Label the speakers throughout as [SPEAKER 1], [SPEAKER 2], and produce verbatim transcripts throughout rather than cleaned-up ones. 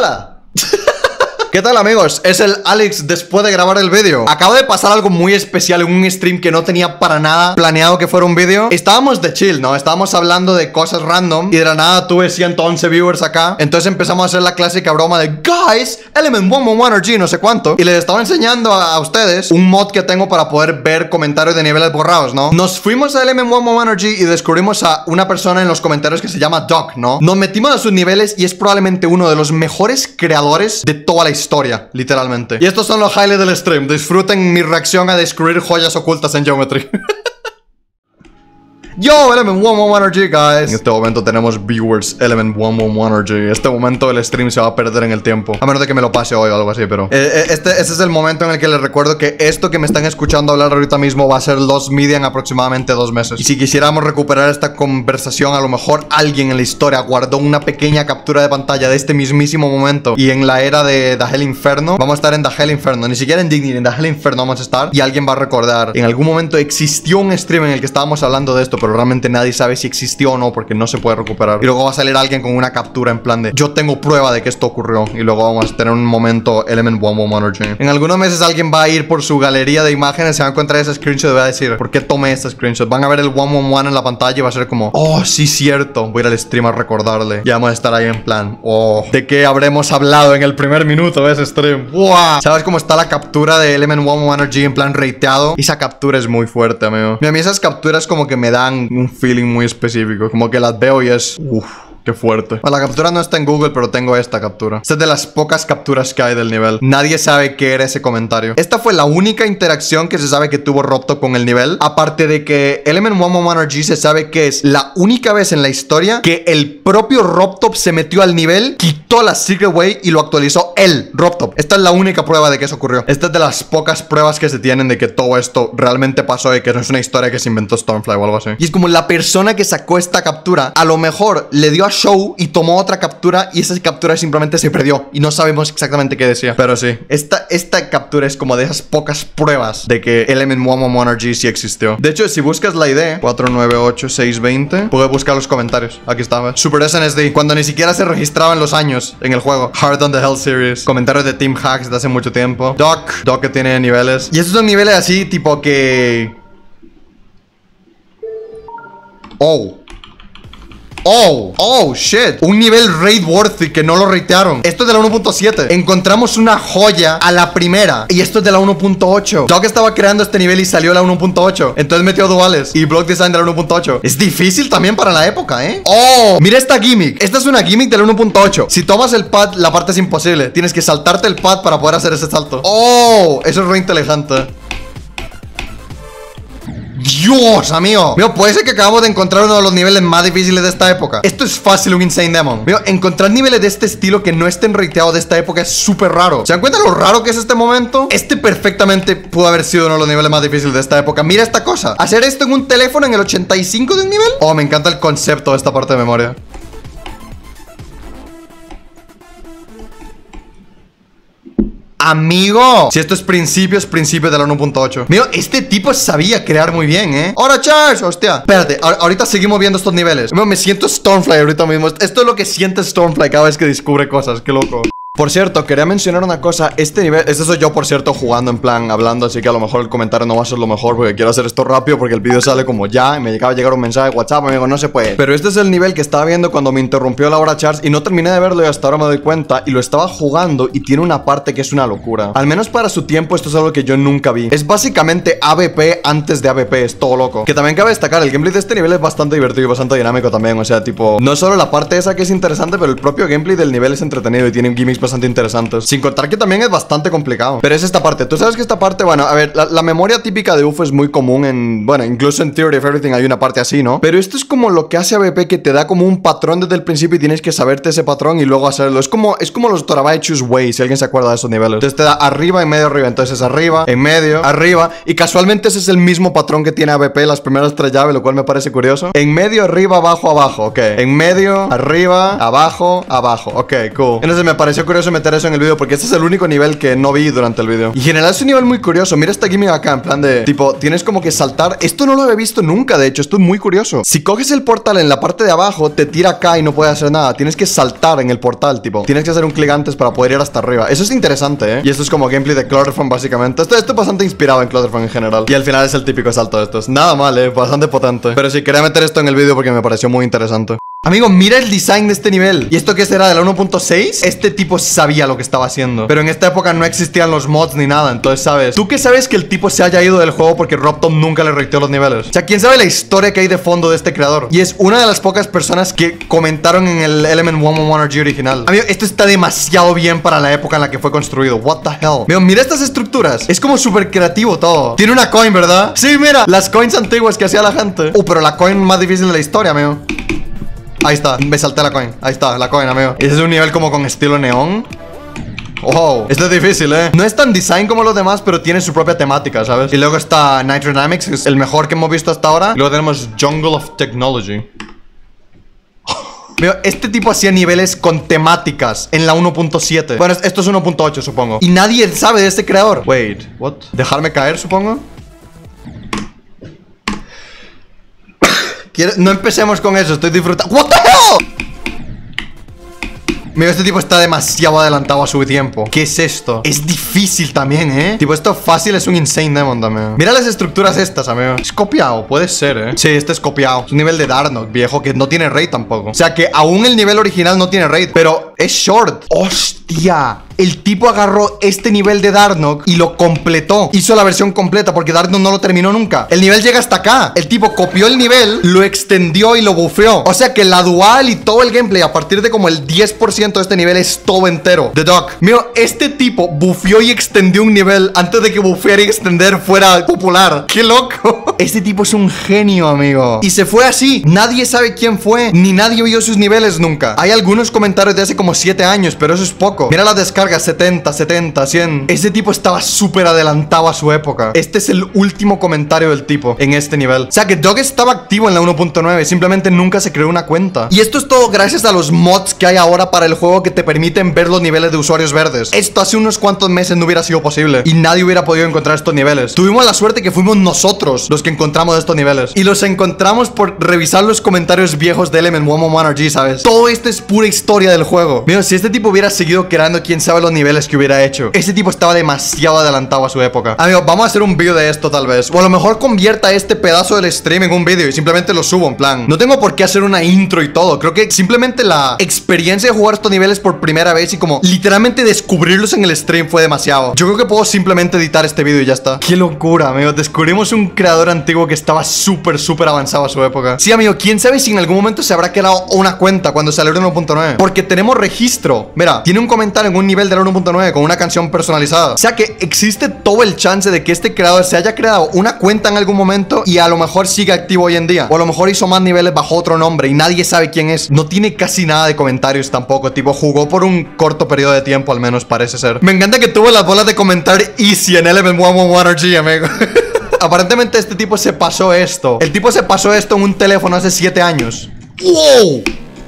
[SPEAKER 1] ¡Hola! ¿Qué tal, amigos? Es el Alex después de grabar el vídeo. Acaba de pasar algo muy especial en un stream que no tenía para nada planeado que fuera un vídeo. Estábamos de chill, ¿no? Estábamos hablando de cosas random y de la nada tuve ciento once viewers acá. Entonces empezamos a hacer la clásica broma de Guys, Element one one one R G, no sé cuánto. Y les estaba enseñando a, a ustedes un mod que tengo para poder ver comentarios de niveles borrados, ¿no? Nos fuimos a Element one one one R G y descubrimos a una persona en los comentarios que se llama Doc, ¿no? Nos metimos a sus niveles y es probablemente uno de los mejores creadores de toda la historia. Historia, literalmente. Y estos son los highlights del stream. Disfruten mi reacción a descubrir joyas ocultas en Geometry. Yo, Element one one one R G, guys. En este momento tenemos viewers Element one one one R G. Este momento del stream se va a perder en el tiempo, a menos de que me lo pase hoy o algo así, pero eh, este, este es el momento en el que les recuerdo que esto que me están escuchando hablar ahorita mismo va a ser Lost Media en aproximadamente dos meses. Y si quisiéramos recuperar esta conversación, a lo mejor alguien en la historia guardó una pequeña captura de pantalla de este mismísimo momento. Y en la era de The Hell Inferno, vamos a estar en The Hell Inferno. Ni siquiera en Dignity, en The Hell Inferno vamos a estar. Y alguien va a recordar, en algún momento existió un stream en el que estábamos hablando de esto, pero realmente nadie sabe si existió o no, porque no se puede recuperar. Y luego va a salir alguien con una captura en plan de yo tengo prueba de que esto ocurrió. Y luego vamos a tener un momento Element one one one R G. En algunos meses alguien va a ir por su galería de imágenes, se va a encontrar ese screenshot y va a decir ¿por qué tomé este screenshot? Van a ver el one one one en la pantalla y va a ser como oh, sí, cierto. Voy a ir al stream a recordarle. Y vamos a estar ahí en plan oh, ¿de qué habremos hablado en el primer minuto de ese stream? ¡Wow! ¿Sabes cómo está la captura de Element one one one R G en plan rateado? Esa captura es muy fuerte, amigo. Y a mí esas capturas como que me dan un feeling muy específico. Como que las veo y es uff, qué fuerte. Bueno, la captura no está en Google, pero tengo esta captura. Esta es de las pocas capturas que hay del nivel. Nadie sabe qué era ese comentario. Esta fue la única interacción que se sabe que tuvo Robtop con el nivel. Aparte de que Element one one one R G se sabe que es la única vez en la historia que el propio Robtop se metió al nivel, quitó la Secret Way y lo actualizó él, Robtop. Esta es la única prueba de que eso ocurrió. Esta es de las pocas pruebas que se tienen de que todo esto realmente pasó y que no es una historia que se inventó Stormfly o algo así. Y es como la persona que sacó esta captura, a lo mejor le dio a Show y tomó otra captura y esa captura simplemente se perdió y no sabemos exactamente qué decía. Pero sí, esta, esta captura es como de esas pocas pruebas de que Element one one one R G sí existió. De hecho, si buscas la I D cuatro nueve ocho seis dos cero, puedes buscar los comentarios. Aquí estaba Super S N S D, cuando ni siquiera se registraban los años en el juego. Hard on the Hell Series, comentarios de Team Hacks de hace mucho tiempo. Doc, Doc que tiene niveles. Y estos son niveles así tipo que oh Oh, oh, shit. Un nivel raid worthy que no lo ratearon. Esto es de la uno punto siete. Encontramos una joya a la primera. Y esto es de la uno punto ocho. Doc estaba creando este nivel y salió la uno punto ocho. Entonces metió duales y block design de la uno punto ocho. Es difícil también para la época, ¿eh? Oh, mira esta gimmick. Esta es una gimmick de la uno punto ocho. Si tomas el pad, la parte es imposible. Tienes que saltarte el pad para poder hacer ese salto. Oh, eso es re inteligente. Dios, amigo. Mío, puede ser que acabamos de encontrar uno de los niveles más difíciles de esta época. Esto es fácil, un Insane Demon. Mío, encontrar niveles de este estilo que no estén rateados de esta época es súper raro. ¿Se dan cuenta lo raro que es este momento? Este perfectamente pudo haber sido uno de los niveles más difíciles de esta época. Mira esta cosa. Hacer esto en un teléfono en el ochenta y cinco de un nivel. Oh, me encanta el concepto de esta parte de memoria. Amigo, si esto es principios, principios de la uno punto ocho. Mío, este tipo sabía crear muy bien, ¿eh? ¡Ahora, Charles! Hostia. Espérate, ahorita seguimos viendo estos niveles. Mío, me siento Stormfly ahorita mismo. Esto es lo que siente Stormfly cada vez que descubre cosas. Qué loco. Por cierto, quería mencionar una cosa. Este nivel, este soy yo, por cierto, jugando en plan, hablando. Así que a lo mejor el comentario no va a ser lo mejor, porque quiero hacer esto rápido, porque el vídeo sale como ya. Y me acaba de llegar un mensaje de WhatsApp, amigo, no se puede. Pero este es el nivel que estaba viendo cuando me interrumpió la hora Charles. Y no terminé de verlo y hasta ahora me doy cuenta. Y lo estaba jugando y tiene una parte que es una locura. Al menos para su tiempo, esto es algo que yo nunca vi. Es básicamente A V P antes de A V P, es todo loco. Que también cabe destacar, el gameplay de este nivel es bastante divertido y bastante dinámico también. O sea, tipo, no solo la parte esa que es interesante, pero el propio gameplay del nivel es entretenido y tiene gimmicks bastante interesantes. Sin contar que también es bastante complicado. Pero es esta parte. Tú sabes que esta parte, bueno, a ver, la, la memoria típica de U F O es muy común en, bueno, incluso en Theory of Everything hay una parte así, ¿no? Pero esto es como lo que hace A V P, que te da como un patrón desde el principio y tienes que saberte ese patrón y luego hacerlo. Es como, es como los Torabaechus Way, si alguien se acuerda de esos niveles. Entonces te da arriba, en medio, arriba. Entonces es arriba, en medio, arriba. Y casualmente ese es el mismo patrón que tiene A V P las primeras tres llaves, lo cual me parece curioso. En medio, arriba, abajo, abajo. Ok. En medio, arriba, abajo, abajo. Ok, cool. Entonces me pareció curioso curioso meter eso en el video porque este es el único nivel que no vi durante el video. Y en general es un nivel muy curioso. Mira esta gimmick acá, en plan de, tipo, tienes como que saltar. Esto no lo había visto nunca, de hecho, esto es muy curioso. Si coges el portal en la parte de abajo, te tira acá y no puedes hacer nada. Tienes que saltar en el portal, tipo, tienes que hacer un clic antes para poder ir hasta arriba. Eso es interesante, ¿eh? Y esto es como gameplay de Clutterfun, básicamente. Esto, esto es bastante inspirado en Clutterfun en general. Y al final es el típico salto de estos. Nada mal, ¿eh? Bastante potente. Pero sí, quería meter esto en el video porque me pareció muy interesante. Amigo, mira el design de este nivel. ¿Y esto qué será? ¿De la uno punto seis? Este tipo sabía lo que estaba haciendo. Pero en esta época no existían los mods ni nada. Entonces, ¿sabes? ¿Tú qué sabes que el tipo se haya ido del juego porque Robtop nunca le rectió los niveles? O sea, ¿quién sabe la historia que hay de fondo de este creador? Y es una de las pocas personas que comentaron en el Element ciento once R G original. Amigo, esto está demasiado bien para la época en la que fue construido. What the hell? Amigo, mira estas estructuras. Es como súper creativo todo. Tiene una coin, ¿verdad? Sí, mira. Las coins antiguas que hacía la gente. Uh, pero la coin más difícil de la historia, amigo. Ahí está, me salté la coin. Ahí está, la coin, amigo. Ese es un nivel como con estilo neón. Oh, esto es difícil, ¿eh? No es tan design como los demás, pero tiene su propia temática, ¿sabes? Y luego está Nitrodynamics, que es el mejor que hemos visto hasta ahora. Y luego tenemos Jungle of Technology. Mira, este tipo hacía niveles con temáticas en la uno punto siete. Bueno, esto es uno punto ocho, supongo. Y nadie sabe de este creador. Wait, what? ¿Dejarme caer, supongo? No empecemos con eso, estoy disfrutando. What the hell? Mira, este tipo está demasiado adelantado a su tiempo. ¿Qué es esto? Es difícil también, ¿eh? Tipo, esto fácil es un Insane Demon también. Mira las estructuras estas, amigo. Es copiado, puede ser, ¿eh? Sí, este es copiado. Es un nivel de Darnock, viejo, que no tiene raid tampoco. O sea, que aún el nivel original no tiene raid, pero es short. ¡Hostia! El tipo agarró este nivel de Darnock y lo completó. Hizo la versión completa porque Darnock no lo terminó nunca. El nivel llega hasta acá. El tipo copió el nivel, lo extendió y lo bufeó. O sea que la dual y todo el gameplay a partir de como el diez por ciento de este nivel es todo entero. The Doc. Mira, este tipo bufeó y extendió un nivel antes de que bufear y extender fuera popular. ¡Qué loco! Este tipo es un genio, amigo. Y se fue así. Nadie sabe quién fue, ni nadie vio sus niveles nunca. Hay algunos comentarios de hace como siete años, pero eso es poco. Mira la descarga. setenta, setenta, cien. Ese tipo estaba súper adelantado a su época. Este es el último comentario del tipo en este nivel. O sea que Doc estaba activo en la uno punto nueve. Simplemente nunca se creó una cuenta. Y esto es todo gracias a los mods que hay ahora para el juego que te permiten ver los niveles de usuarios verdes. Esto hace unos cuantos meses no hubiera sido posible y nadie hubiera podido encontrar estos niveles. Tuvimos la suerte que fuimos nosotros los que encontramos estos niveles. Y los encontramos por revisar los comentarios viejos de Element ciento once R G, ¿sabes? Todo esto es pura historia del juego. Mira, si este tipo hubiera seguido creando, quién sabe los niveles que hubiera hecho. Este tipo estaba demasiado adelantado a su época. Amigo, vamos a hacer un vídeo de esto tal vez. O a lo mejor convierta este pedazo del stream en un vídeo y simplemente lo subo en plan. No tengo por qué hacer una intro y todo. Creo que simplemente la experiencia de jugar estos niveles por primera vez y como literalmente descubrirlos en el stream fue demasiado. Yo creo que puedo simplemente editar este vídeo y ya está. Qué locura, amigo. Descubrimos un creador antiguo que estaba súper, súper avanzado a su época. Sí, amigo, quién sabe si en algún momento se habrá creado una cuenta cuando salió el uno punto nueve. Porque tenemos registro. Mira, tiene un comentario en un nivel del uno punto nueve con una canción personalizada. O sea que existe todo el chance de que este creador se haya creado una cuenta en algún momento y a lo mejor siga activo hoy en día. O a lo mejor hizo más niveles bajo otro nombre y nadie sabe quién es. No tiene casi nada de comentarios tampoco. Tipo, jugó por un corto periodo de tiempo, al menos parece ser. Me encanta que tuvo las bolas de comentar easy en Element ciento once R G, amigo. Aparentemente este tipo se pasó esto. El tipo se pasó esto en un teléfono hace siete años. ¡Wow!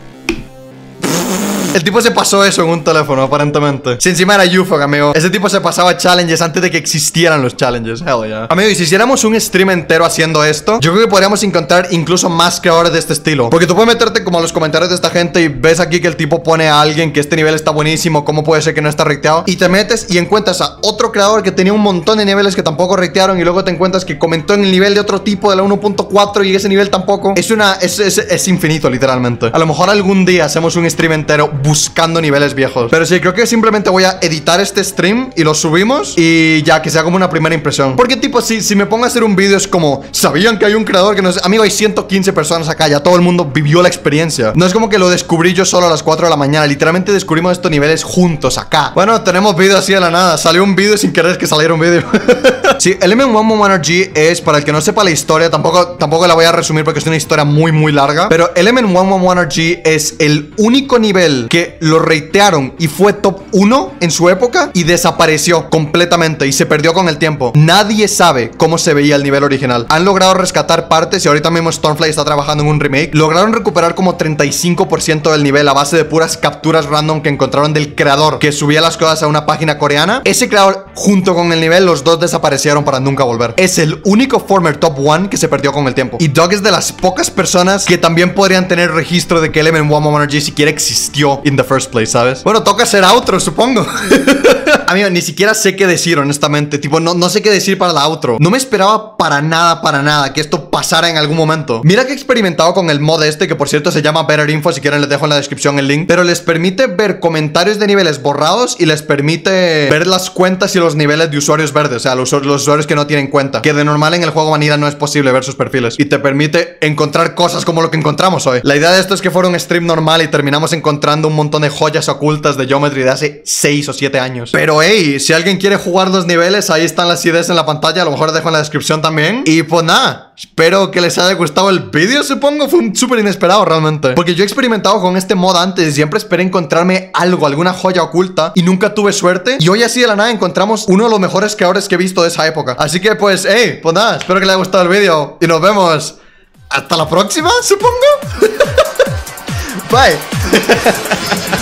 [SPEAKER 1] El tipo se pasó eso en un teléfono, aparentemente. Si encima era U F O G, amigo. Ese tipo se pasaba challenges antes de que existieran los challenges. Hell yeah. Amigo, y si hiciéramos un stream entero haciendo esto, yo creo que podríamos encontrar incluso más creadores de este estilo. Porque tú puedes meterte como a los comentarios de esta gente y ves aquí que el tipo pone a alguien que este nivel está buenísimo. ¿Cómo puede ser que no está recteado? Y te metes y encuentras a otro creador que tenía un montón de niveles que tampoco rectearon. Y luego te encuentras que comentó en el nivel de otro tipo de la uno punto cuatro y ese nivel tampoco. Es una... Es, es, es infinito, literalmente. A lo mejor algún día hacemos un stream entero buscando niveles viejos. Pero sí, creo que simplemente voy a editar este stream y lo subimos y ya, que sea como una primera impresión. Porque tipo, si, si me pongo a hacer un vídeo es como, ¿sabían que hay un creador que no sé? Amigo, hay ciento quince personas acá, ya todo el mundo vivió la experiencia. No es como que lo descubrí yo solo a las cuatro de la mañana. Literalmente descubrimos estos niveles juntos acá. Bueno, tenemos vídeo así de la nada. Salió un vídeo sin querer que saliera un vídeo. Sí, Element ciento once R G es, para el que no sepa la historia, tampoco, tampoco la voy a resumir porque es una historia muy, muy larga. Pero Element ciento once R G es el único nivel nivel que lo ratearon y fue top uno en su época y desapareció completamente y se perdió con el tiempo. Nadie sabe cómo se veía el nivel original. Han logrado rescatar partes y ahorita mismo Stormfly está trabajando en un remake. Lograron recuperar como treinta y cinco por ciento del nivel a base de puras capturas random que encontraron del creador que subía las cosas a una página coreana. Ese creador junto con el nivel, los dos desaparecieron para nunca volver. Es el único former top one que se perdió con el tiempo. Y Doug es de las pocas personas que también podrían tener registro de que Element one one R G siquiera existió in the first place, ¿sabes? Bueno, toca hacer outro, supongo. Amigo, ni siquiera sé qué decir, honestamente. Tipo, no, no sé qué decir para la outro. No me esperaba para nada, para nada que esto pasara en algún momento. Mira que he experimentado con el mod este, que por cierto se llama Better Info. Si quieren les dejo en la descripción el link. Pero les permite ver comentarios de niveles borrados y les permite ver las cuentas y los niveles de usuarios verdes. O sea, los, los usuarios que no tienen cuenta. Que de normal en el juego vanilla no es posible ver sus perfiles. Y te permite encontrar cosas como lo que encontramos hoy. La idea de esto es que fuera un stream normal y terminamos encontrando un montón de joyas ocultas de Geometry de hace seis o siete años. Pero hey, si alguien quiere jugar los niveles, ahí están las ideas en la pantalla. A lo mejor dejo en la descripción también. Y pues nada, espero que les haya gustado el vídeo, supongo. Fue un súper inesperado realmente. Porque yo he experimentado con este mod antes y siempre esperé encontrarme algo, alguna joya oculta. Y nunca tuve suerte. Y hoy así de la nada encontramos uno de los mejores creadores que he visto de esa época. Así que pues, hey, pues nada, espero que les haya gustado el vídeo. Y nos vemos hasta la próxima, supongo. Bye.